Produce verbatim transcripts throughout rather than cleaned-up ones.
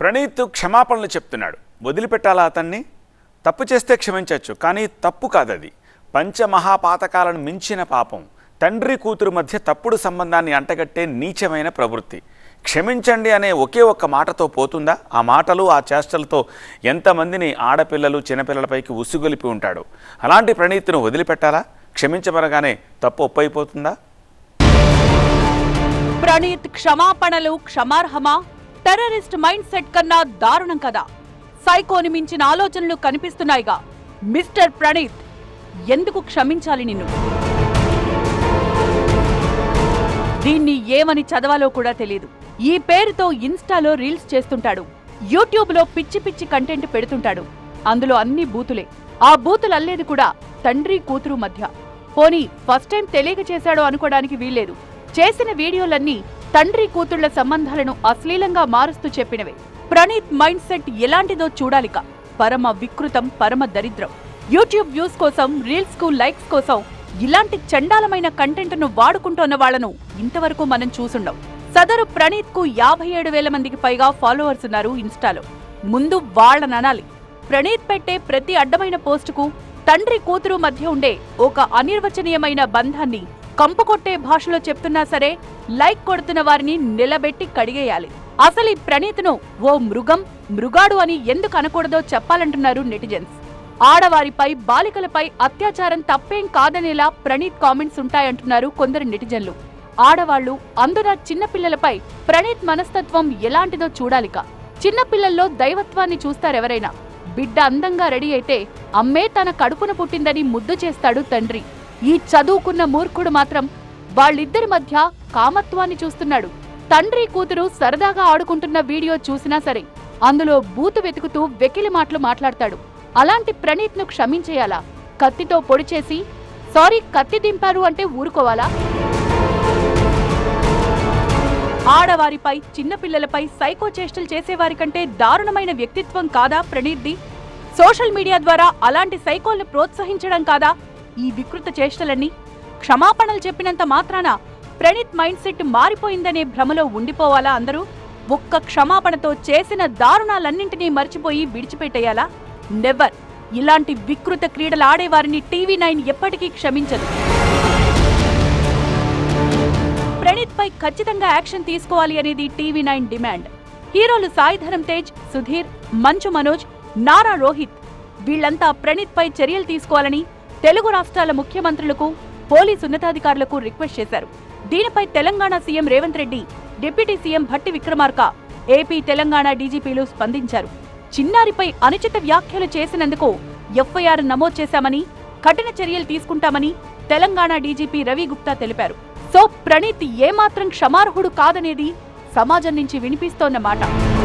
ప్రణీత్ క్షమాపణలు చెప్తున్నాడు. వదిలిపెట్టాలా అతన్ని? తప్పు చేస్తే క్షమించవచ్చు, కానీ తప్పు కాదది. పంచమహాపాతకాలను మించిన పాపం. తండ్రి కూతురు మధ్య తప్పుడు సంబంధాన్ని అంటగట్టే నీచమైన ప్రవృత్తి. క్షమించండి అనే ఒకే ఒక్క మాటతో పోతుందా? ఆ మాటలు ఆ చేష్టలతో ఎంతమందిని ఆడపిల్లలు చిన్నపిల్లలపైకి ఉసుగొలిపి ఉంటాడు. అలాంటి ప్రణీత్ను వదిలిపెట్టాలా? క్షమించబరగానే తప్పు ఒప్పైపోతుందా? ప్రణీత్ క్షమాపణలు క్షమార్హమా? టెర్రరిస్ట్ మైండ్ సెట్ కన్నా దారుణం కదా. సైకోని మించిన ఆలోచనలు కనిపిస్తున్నాయిగా. మిస్టర్ ప్రణీత్, ఎందుకు క్షమించాలి నిన్ను? దీన్ని ఏమని చదవాలో కూడా తెలియదు. ఈ పేరుతో ఇన్స్టాలో రీల్స్ చేస్తుంటాడు. యూట్యూబ్ లో పిచ్చి పిచ్చి కంటెంట్ పెడుతుంటాడు. అందులో అన్ని బూతులే. ఆ బూతులు అల్లేది కూడా తండ్రి కూతురు మధ్య. పోనీ ఫస్ట్ టైం తెలియక చేశాడో అనుకోవడానికి వీల్లేదు. చేసిన వీడియోలన్నీ తండ్రి కూతుళ్ల సంబంధాలను అశ్లీలంగా మారుస్తూ చెప్పినవే. ప్రణీత్ మైండ్ సెట్ ఎలాంటిదో చూడాలిక. పరమ వికృతం, పరమ దరిద్రం. యూట్యూబ్ వ్యూస్ కోసం, రీల్స్ కు లైక్స్ కోసం ఇలాంటి చండాలమైన కంటెంట్ ను వాడుకుంటున్న వాళ్లను ఇంతవరకు మనం చూసుండం. సదరు ప్రణీత్ కు యాభై ఏడు వేల మందికి పైగా ఫాలోవర్స్ ఉన్నారు ఇన్స్టాలో. ముందు వాళ్లననాలి. ప్రణీత్ పెట్టే ప్రతి అడ్డమైన పోస్టుకు తండ్రి కూతురు మధ్య ఉండే ఒక అనిర్వచనీయమైన బంధాన్ని కంపుకొట్టే భాషలో చెప్తున్నా సరే లైక్ కొడుతున్న వారిని నిలబెట్టి కడిగేయాలి. అసలు ఈ ప్రణీత్ను ఓ మృగం, మృగాడు అని ఎందుకు అనకూడదో చెప్పాలంటున్నారు నెటిజన్స్. ఆడవారిపై, బాలికలపై అత్యాచారం తప్పేం కాదనేలా ప్రణీత్ కామెంట్స్ ఉంటాయంటున్నారు కొందరు నెటిజన్లు. ఆడవాళ్లు, అందున చిన్నపిల్లలపై ప్రణీత్ మనస్తత్వం ఎలాంటిదో చూడాలిక. చిన్నపిల్లల్లో దైవత్వాన్ని చూస్తారెవరైనా. బిడ్డ అందంగా రెడీ అయితే అమ్మే తన కడుపున పుట్టిందని ముద్దు చేస్తాడు తండ్రి. ఈ చదువుకున్న మూర్ఖుడు మాత్రం వాళ్ళిద్దరి మధ్య కామత్వాన్ని చూస్తున్నాడు. తండ్రి కూతురు సరదాగా ఆడుకుంటున్న వీడియో చూసినా సరే అందులో బూతు వెతుకుతూ వెకిలి మాటలు మాట్లాడతాడు. అలాంటి ప్రణీత్ ను క్షమించేయాలా? కత్తితో పొడి చేసి సారీ కత్తి దింపారు అంటే ఊరుకోవాలా? ఆడవారిపై, చిన్నపిల్లలపై సైకో చేష్టలు చేసేవారి కంటే దారుణమైన వ్యక్తిత్వం కాదా ప్రణీత్ది? సోషల్ మీడియా ద్వారా అలాంటి సైకోల్ని ప్రోత్సహించడం కాదా ఈ వికృత చేష్టలన్నీ? క్షమాపణలు చెప్పినంత మాత్రాన ప్రణీత్ మైండ్ సెట్ మారిపోయిందనే భ్రమలో ఉండిపోవాలా అందరూ? ఒక్క క్షమాపణతో చేసిన దారుణాలన్నింటినీ మర్చిపోయి విడిచిపెట్టేయాలా? నెవర్. ఇలాంటి వికృత క్రీడలు ఆడేవారిని టీవీ నైన్ ఎప్పటికీ క్షమించదు. ప్రణీత్ పై ఖచ్చితంగా యాక్షన్ తీసుకోవాలి అనేది టీవీ నైన్ డిమాండ్. హీరోలు సాయిధరం తేజ్, సుధీర్, మంచు మనోజ్, నారా రోహిత్ వీళ్లంతా ప్రణీత్ పై చర్యలు తీసుకోవాలని తెలుగు రాష్ట్రాల ముఖ్యమంత్రులకు, పోలీసు ఉన్నతాధికారులకు రిక్వెస్ట్ చేశారు. దీనిపై Telangana CM Revanth Reddy, deputy CM Bhatti Vikramarka, AP, Telangana డీజీపీలు స్పందించారు. చిన్నారిపై అనుచిత వ్యాఖ్యలు చేసినందుకు ఎఫ్ఐఆర్ నమోదు చేశామని, కఠిన చర్యలు తీసుకుంటామని తెలంగాణ డీజీపీ రవి గుప్తా తెలిపారు. సో ప్రణీత్ ఏమాత్రం క్షమార్హుడు కాదనేది సమాజం నుంచి వినిపిస్తోన్న మాట.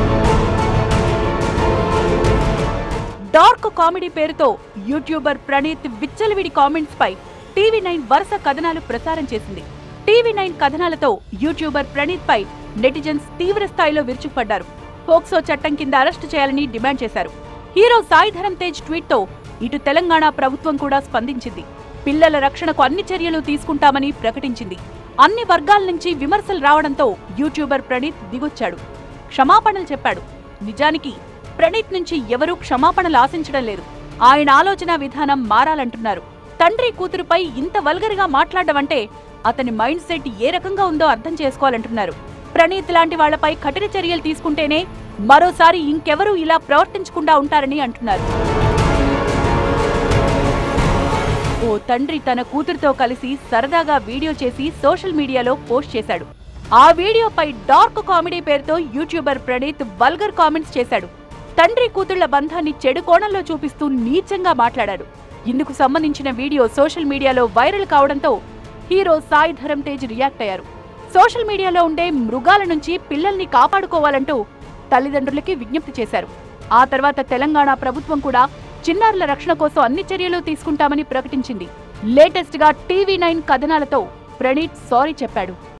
డార్క్ కామెడీ పేరుతో యూట్యూబర్ ప్రణీత్ విచ్చలవిడి కామెంట్స్ పై టీవీ నైన్ వరుస కథనాలు ప్రసారం చేసింది. టీవీ నైన్ కథనాలతో యూట్యూబర్ ప్రణీత్ పై నెటిజన్స్ తీవ్ర స్థాయిలో విరుచుకుపడ్డారు. పోక్సో చట్టం కింద అరెస్టు చేయాలని డిమాండ్ చేశారు. హీరో సాయిధరం తేజ్ ట్వీట్ తో ఇటు తెలంగాణ ప్రభుత్వం కూడా స్పందించింది. పిల్లల రక్షణకు అన్ని చర్యలు తీసుకుంటామని ప్రకటించింది. అన్ని వర్గాల నుంచి విమర్శలు రావడంతో యూట్యూబర్ ప్రణీత్ దిగొచ్చాడు. క్షమాపణలు చెప్పాడు. నిజానికి ప్రణీత్ నుంచి ఎవరూ క్షమాపణలు ఆశించడం లేదు. ఆయన ఆలోచన విధానం మారాలంటున్నారు. తండ్రి కూతురుపై ఇంత వల్గర్గా మాట్లాడడం అంటే అతని మైండ్ సెట్ ఏ రకంగా ఉందో అర్థం చేసుకోవాలంటున్నారు. ప్రణీత్ లాంటి వాళ్లపై కఠిన చర్యలు తీసుకుంటేనే మరోసారి ఇంకెవరూ ఇలా ప్రవర్తించకుండా ఉంటారని అంటున్నారు. ఓ తండ్రి తన కూతురుతో కలిసి సరదాగా వీడియో చేసి సోషల్ మీడియాలో పోస్ట్ చేశాడు. ఆ వీడియోపై డార్క్ కామెడీ పేరుతో యూట్యూబర్ ప్రణీత్ వల్గర్ కామెంట్స్ చేశాడు. తండ్రి కూతుళ్ల బంధాన్ని చెడు కోణంలో చూపిస్తూ నీచంగా మాట్లాడాడు. ఇందుకు సంబంధించిన వీడియో సోషల్ మీడియాలో వైరల్ కావడంతో హీరో సాయిధరం తేజ్ రియాక్ట్ అయ్యారు. సోషల్ మీడియాలో ఉండే మృగాల నుంచి పిల్లల్ని కాపాడుకోవాలంటూ తల్లిదండ్రులకి విజ్ఞప్తి చేశారు. ఆ తర్వాత తెలంగాణ ప్రభుత్వం కూడా చిన్నారుల రక్షణ కోసం అన్ని చర్యలు తీసుకుంటామని ప్రకటించింది. లేటెస్ట్ గా టీవీ నైన్ కథనాలతో ప్రణీత్ సారీ చెప్పాడు.